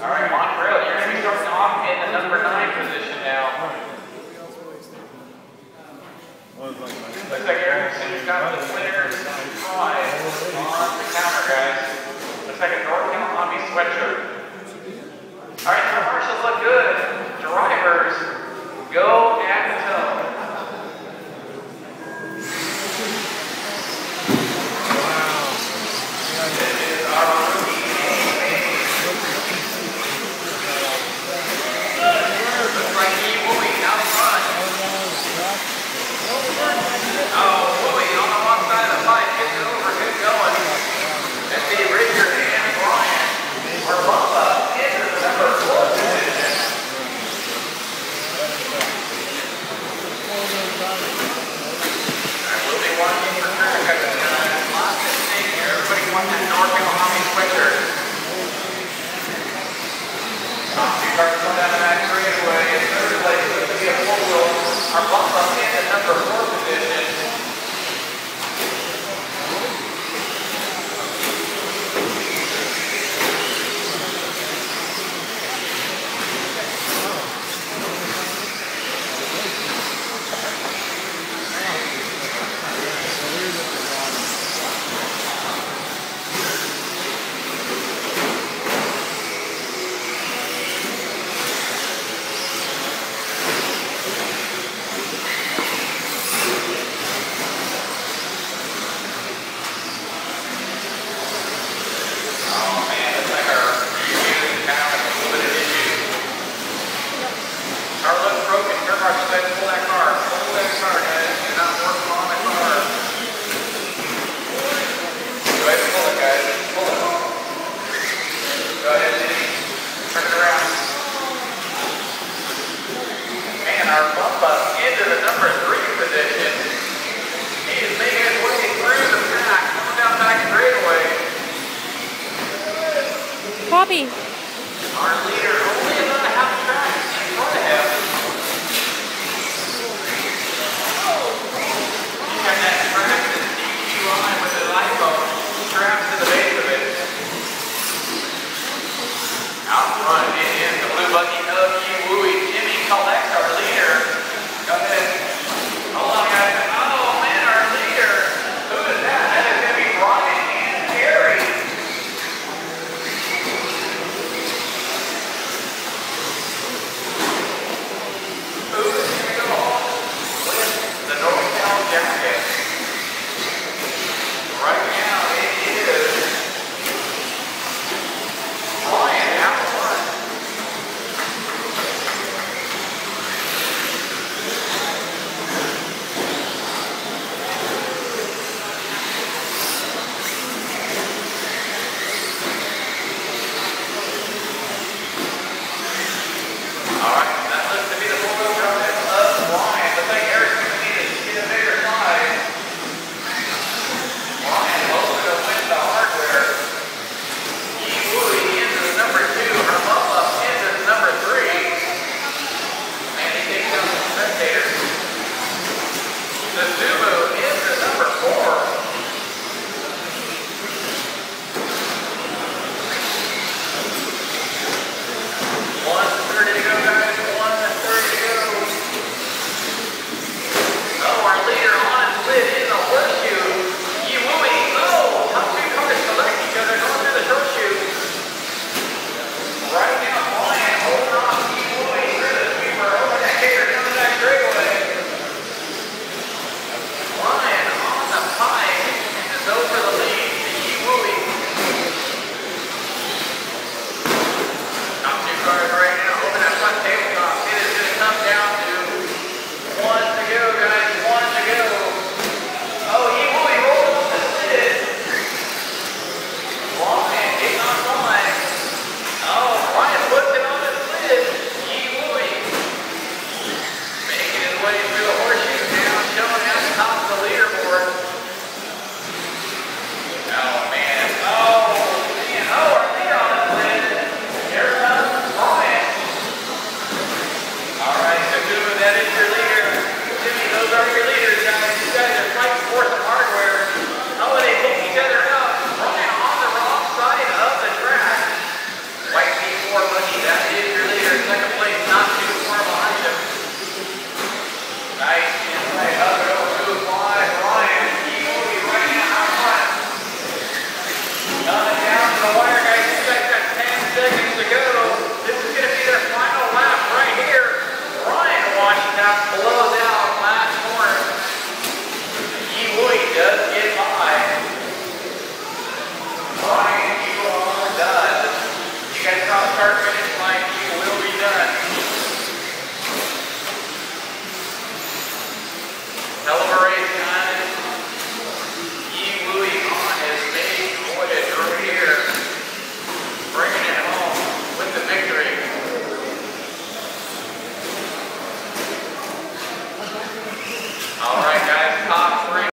All right, Montreal, you're going to be starting off in the number 9 position now. Looks like Erickson's got the winner's prize on the counter, guys. Looks like a NorCal Hobby sweatshirt. All right, the marshals look good. Drivers, go at the toe. This is our rookie A. Looks like he will be out front. Oh, Louie on the wrong side of the pipe, gets it over, good going. Let's see, Richard and Brian are bumped up into the number 4 position. Alright, we'll be watching for track. Lots at stake here. Everybody wants that NorCal Hobby sweatshirt. Top 2 cars going down the back straightaway. In third place, it's going to be a 4-wheel. Our bump up in the number 4 position. Bobby. Our leader only about a half track in front of him. He's got that track that's DQI with his iPhone strapped to the base of it. Out front is the blue buggy of Louie. Jimmy collects our leader. Go ahead. Hold on, guys. Oh, man, our leader. Who is that? That is going to be Brian and Terry. the white